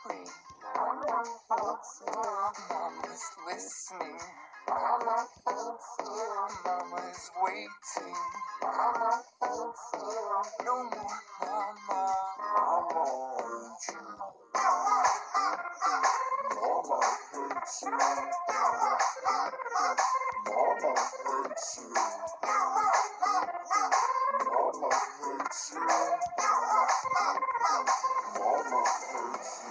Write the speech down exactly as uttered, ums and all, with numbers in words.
quickly. Mama hates you. Mama's listening. Mama hates you. Mama is waiting. Mama hates you. No more mama. Mama hates you. Mama hates you. Mama hates you. Mama hates you. Mama hates you.